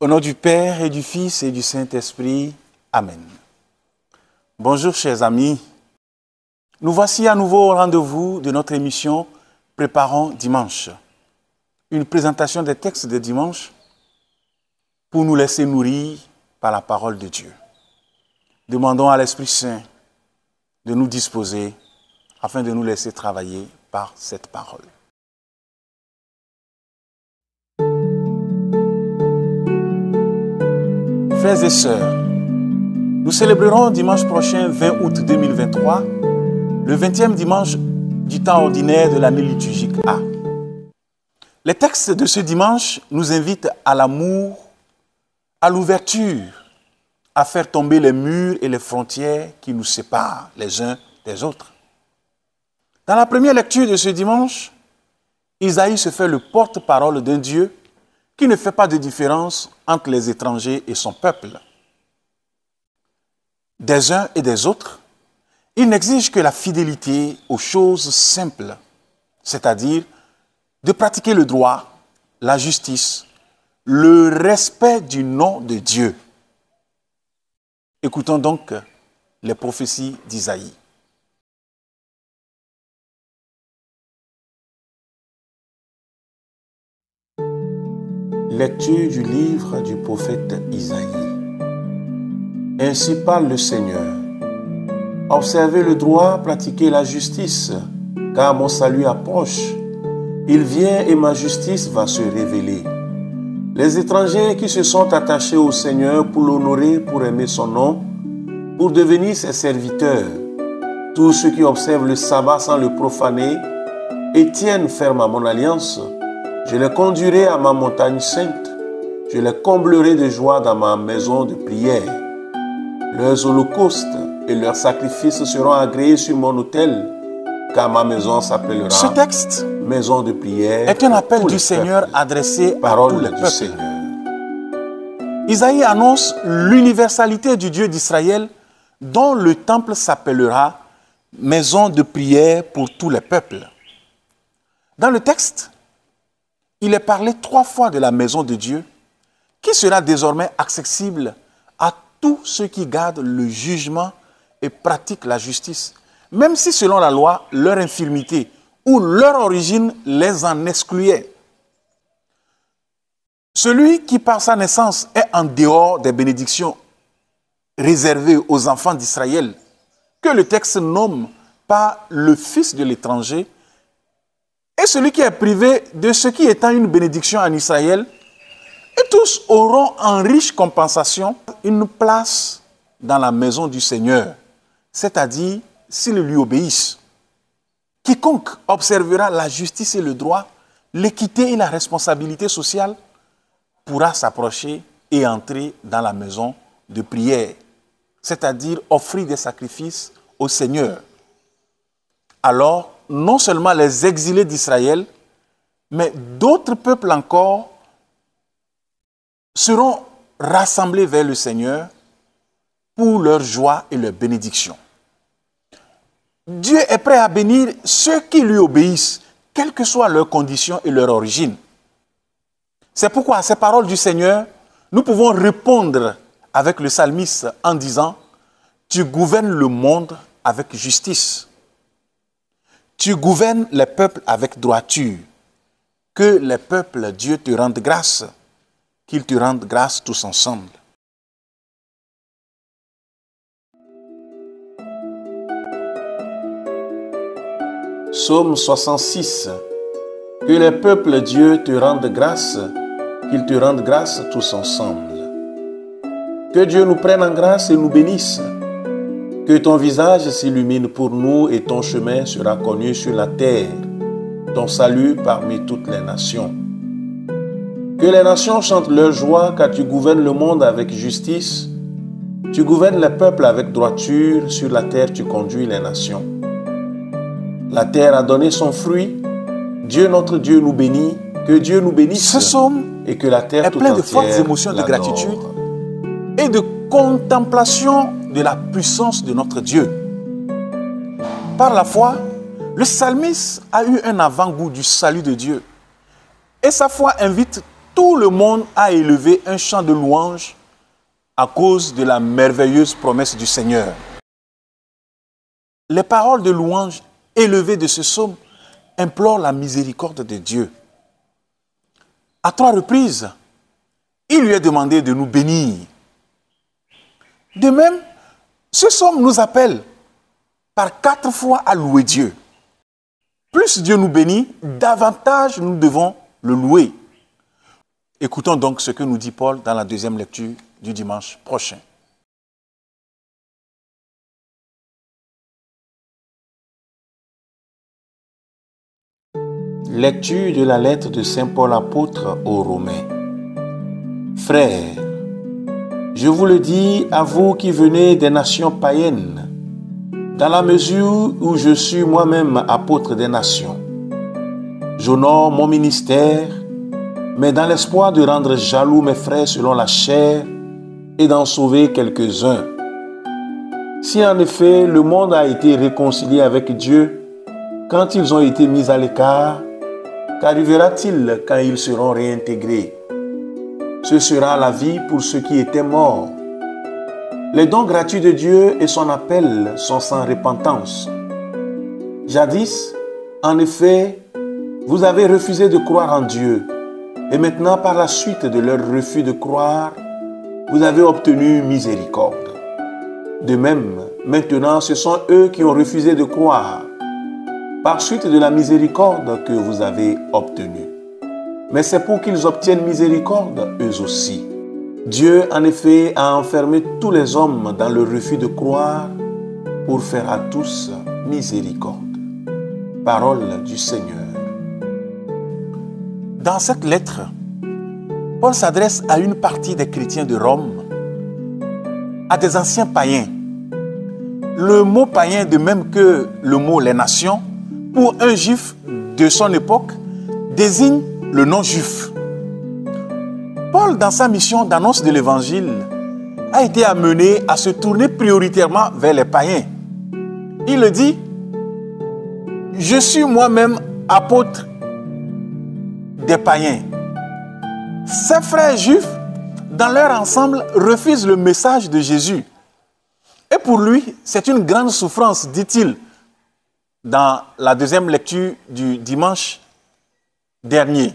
nom du Père et du Fils et du Saint-Esprit. Amen. Bonjour chers amis. Nous voici à nouveau au rendez-vous de notre émission Préparons dimanche. Une présentation des textes de dimanche pour nous laisser nourrir par la parole de Dieu. Demandons à l'Esprit Saint de nous disposer afin de nous laisser travailler par cette parole. Frères et sœurs, nous célébrerons dimanche prochain, 20 août 2023, le 20e dimanche du temps ordinaire de l'année liturgique A. Les textes de ce dimanche nous invitent à l'amour, à l'ouverture, à faire tomber les murs et les frontières qui nous séparent les uns des autres. Dans la première lecture de ce dimanche, Isaïe se fait le porte-parole d'un Dieu qui ne fait pas de différence entre les étrangers et son peuple. Des uns et des autres, il n'exige que la fidélité aux choses simples, c'est-à-dire de pratiquer le droit, la justice, le respect du nom de Dieu. Écoutons donc les prophéties d'Isaïe. Lecture du livre du prophète Isaïe. Ainsi parle le Seigneur. Observez le droit, pratiquez la justice, car mon salut approche. Il vient et ma justice va se révéler. Les étrangers qui se sont attachés au Seigneur pour l'honorer, pour aimer son nom, pour devenir ses serviteurs, tous ceux qui observent le sabbat sans le profaner et tiennent ferme à mon alliance, je les conduirai à ma montagne sainte, je les comblerai de joie dans ma maison de prière. Leurs holocaustes et leurs sacrifices seront agréés sur mon autel, car ma maison s'appellera Ce texte maison de prière est un appel du Seigneur adressé à tous les peuples. Isaïe annonce l'universalité du Dieu d'Israël, dont le temple s'appellera maison de prière pour tous les peuples. Dans le texte, il est parlé 3 fois de la maison de Dieu, qui sera désormais accessible à tous ceux qui gardent le jugement et pratiquent la justice, même si selon la loi, leur infirmité ou leur origine les en excluait. Celui qui par sa naissance est en dehors des bénédictions réservées aux enfants d'Israël, que le texte nomme par le fils de l'étranger, et celui qui est privé de ce qui étant une bénédiction en Israël, et tous auront en riche compensation une place dans la maison du Seigneur, c'est-à-dire s'ils lui obéissent. Quiconque observera la justice et le droit, l'équité et la responsabilité sociale, pourra s'approcher et entrer dans la maison de prière, c'est-à-dire offrir des sacrifices au Seigneur. Alors, non seulement les exilés d'Israël, mais d'autres peuples encore seront rassemblés vers le Seigneur pour leur joie et leur bénédiction. Dieu est prêt à bénir ceux qui lui obéissent, quelles que soient leurs conditions et leur origine. C'est pourquoi à ces paroles du Seigneur, nous pouvons répondre avec le psalmiste en disant « Tu gouvernes le monde avec justice. Tu gouvernes les peuples avec droiture. Que les peuples, Dieu, te rendent grâce, qu'ils te rendent grâce tous ensemble. » Psaume 66. Que les peuples, Dieu, te rendent grâce, qu'ils te rendent grâce tous ensemble. Que Dieu nous prenne en grâce et nous bénisse. Que ton visage s'illumine pour nous et ton chemin sera connu sur la terre, ton salut parmi toutes les nations. Que les nations chantent leur joie car tu gouvernes le monde avec justice. Tu gouvernes les peuples avec droiture, sur la terre tu conduis les nations. La terre a donné son fruit. Dieu, notre Dieu, nous bénit. Que Dieu nous bénisse. Ce psaume et que la terre est plein de fortes émotions de gratitude et de contemplation de la puissance de notre Dieu. Par la foi, le psalmiste a eu un avant-goût du salut de Dieu. Et sa foi invite tout le monde a élevé un chant de louange à cause de la merveilleuse promesse du Seigneur. Les paroles de louange élevées de ce psaume implorent la miséricorde de Dieu. À 3 reprises, il lui est demandé de nous bénir. De même, ce psaume nous appelle par 4 fois à louer Dieu. Plus Dieu nous bénit, davantage nous devons le louer. Écoutons donc ce que nous dit Paul dans la deuxième lecture du dimanche prochain. Lecture de la lettre de Saint Paul apôtre aux Romains. Frères, je vous le dis à vous qui venez des nations païennes, dans la mesure où je suis moi-même apôtre des nations. J'honore mon ministère, mais dans l'espoir de rendre jaloux mes frères selon la chair et d'en sauver quelques-uns. Si en effet le monde a été réconcilié avec Dieu quand ils ont été mis à l'écart, qu'arrivera-t-il quand ils seront réintégrés? Ce sera la vie pour ceux qui étaient morts. Les dons gratuits de Dieu et son appel sont sans repentance. Jadis, en effet, vous avez refusé de croire en Dieu, et maintenant, par la suite de leur refus de croire, vous avez obtenu miséricorde. De même, maintenant, ce sont eux qui ont refusé de croire, par suite de la miséricorde que vous avez obtenue. Mais c'est pour qu'ils obtiennent miséricorde, eux aussi. Dieu, en effet, a enfermé tous les hommes dans le refus de croire pour faire à tous miséricorde. Parole du Seigneur. Dans cette lettre, Paul s'adresse à une partie des chrétiens de Rome, à des anciens païens. Le mot païen, de même que le mot les nations, pour un juif de son époque, désigne le non-juif. Paul, dans sa mission d'annonce de l'évangile, a été amené à se tourner prioritairement vers les païens. Il le dit, « Je suis moi-même apôtre des païens. » Ses frères juifs, dans leur ensemble, refusent le message de Jésus. Et pour lui, c'est une grande souffrance, dit-il, dans la deuxième lecture du dimanche dernier.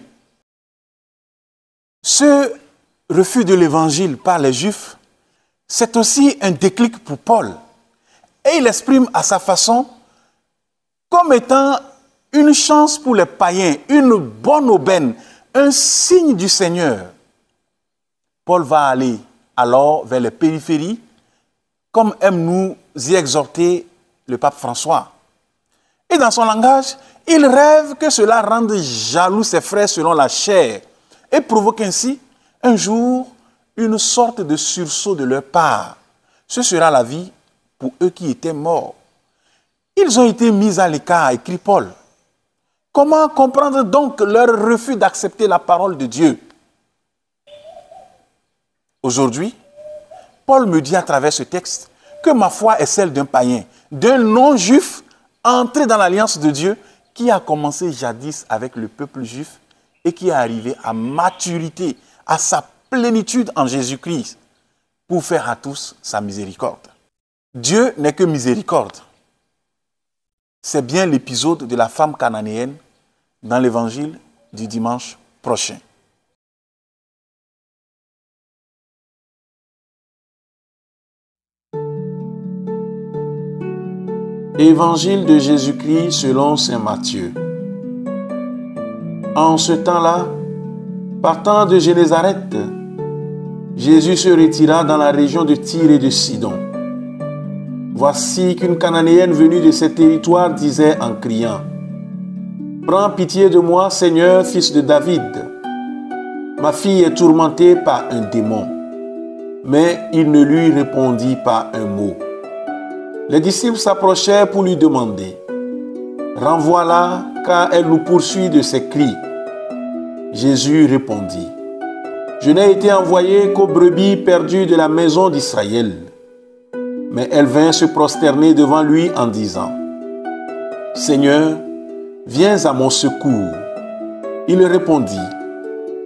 Ce refus de l'évangile par les Juifs, c'est aussi un déclic pour Paul. Et il l'exprime à sa façon comme étant une chance pour les païens, une bonne aubaine, un signe du Seigneur. Paul va aller alors vers les périphéries, comme aime nous y exhorter le pape François. Et dans son langage, il rêve que cela rende jaloux ses frères selon la chair et provoque ainsi un jour une sorte de sursaut de leur part. Ce sera la vie pour eux qui étaient morts. Ils ont été mis à l'écart, écrit Paul. Comment comprendre donc leur refus d'accepter la parole de Dieu? Aujourd'hui, Paul me dit à travers ce texte que ma foi est celle d'un païen, d'un non-juif entré dans l'alliance de Dieu qui a commencé jadis avec le peuple juif et qui est arrivé à maturité, à sa plénitude en Jésus-Christ pour faire à tous sa miséricorde. Dieu n'est que miséricorde. C'est bien l'épisode de la femme cananéenne dans l'évangile du dimanche prochain. Évangile de Jésus-Christ selon saint Matthieu. En ce temps-là, partant de Génézareth, Jésus se retira dans la région de Tyr et de Sidon. Voici qu'une Cananéenne venue de ces territoires disait en criant, « Prends pitié de moi, Seigneur, fils de David. Ma fille est tourmentée par un démon. » Mais il ne lui répondit pas un mot. Les disciples s'approchèrent pour lui demander, « Renvoie-la, car elle nous poursuit de ses cris. » Jésus répondit, « Je n'ai été envoyé qu'aux brebis perdues de la maison d'Israël. » Mais elle vint se prosterner devant lui en disant, « Seigneur, viens à mon secours. » Il répondit, «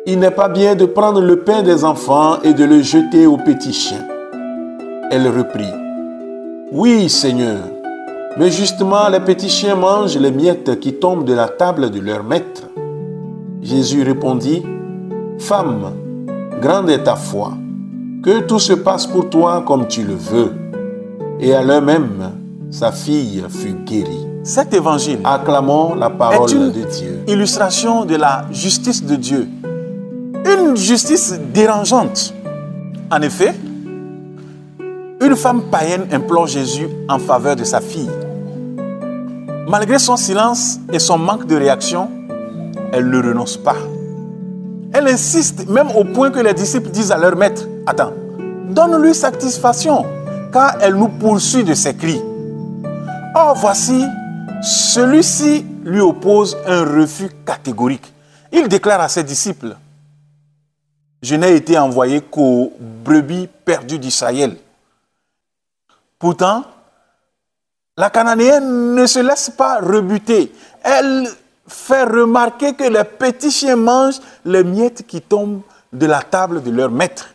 il n'est pas bien de prendre le pain des enfants et de le jeter aux petits chiens. » Elle reprit, « Oui, Seigneur, mais justement les petits chiens mangent les miettes qui tombent de la table de leur maître. » Jésus répondit, « Femme, grande est ta foi, que tout se passe pour toi comme tu le veux. » Et à l'heure même, sa fille fut guérie. Cet évangile Acclamons la parole de Dieu. Illustration de la justice de Dieu. Une justice dérangeante. En effet, une femme païenne implore Jésus en faveur de sa fille. Malgré son silence et son manque de réaction, elle ne renonce pas. Elle insiste même au point que les disciples disent à leur maître, « Attends, donne-lui satisfaction, car elle nous poursuit de ses cris. » Or, voici, celui-ci lui oppose un refus catégorique. Il déclare à ses disciples, « Je n'ai été envoyé qu'aux brebis perdues d'Israël. » Pourtant, la Cananéenne ne se laisse pas rebuter. Elle fait remarquer que les petits chiens mangent les miettes qui tombent de la table de leur maître.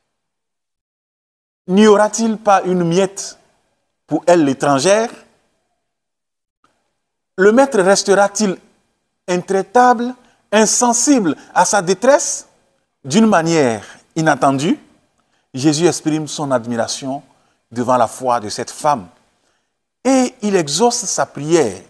N'y aura-t-il pas une miette pour elle l'étrangère? Le maître restera-t-il intraitable, insensible à sa détresse? D'une manière inattendue, Jésus exprime son admiration devant la foi de cette femme et il exauce sa prière.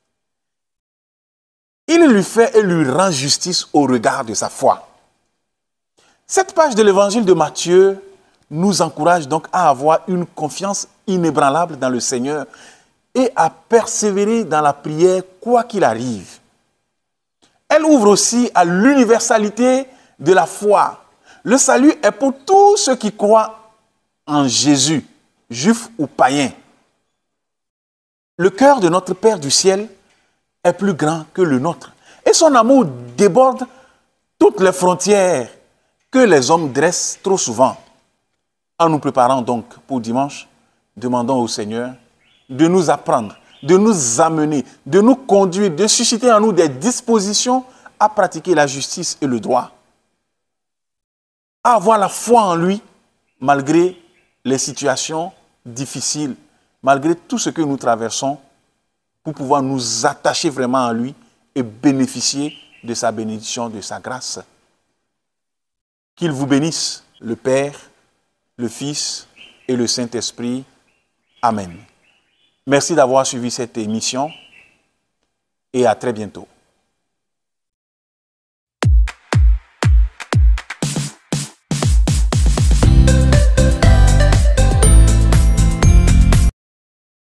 Il lui fait et lui rend justice au regard de sa foi. Cette page de l'évangile de Matthieu nous encourage donc à avoir une confiance inébranlable dans le Seigneur et à persévérer dans la prière quoi qu'il arrive. Elle ouvre aussi à l'universalité de la foi. Le salut est pour tous ceux qui croient en Jésus, juifs ou païens. Le cœur de notre Père du ciel est plus grand que le nôtre. Et son amour déborde toutes les frontières que les hommes dressent trop souvent. En nous préparant donc pour dimanche, demandons au Seigneur de nous apprendre, de nous amener, de nous conduire, de susciter en nous des dispositions à pratiquer la justice et le droit. À avoir la foi en lui, malgré les situations difficiles, malgré tout ce que nous traversons, pour pouvoir nous attacher vraiment à lui et bénéficier de sa bénédiction, de sa grâce. Qu'il vous bénisse, le Père, le Fils et le Saint-Esprit. Amen. Merci d'avoir suivi cette émission et à très bientôt.